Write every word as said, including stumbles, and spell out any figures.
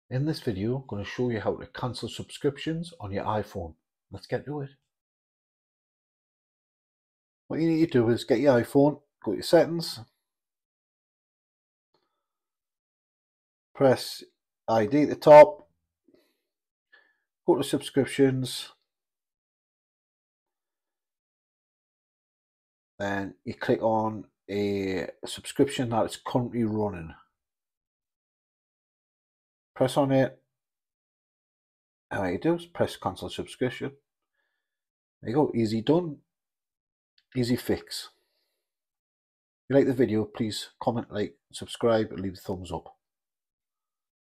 In this video, I'm going to show you how to cancel subscriptions on your iPhone. Let's get to it. What you need to do is get your iPhone, go to your settings, press I D at the top, go to subscriptions, then you click on a subscription that is currently running. Press on it, and what you do is press cancel subscription. There you go, easy done, easy fix. If you like the video, please comment, like, subscribe, and leave a thumbs up.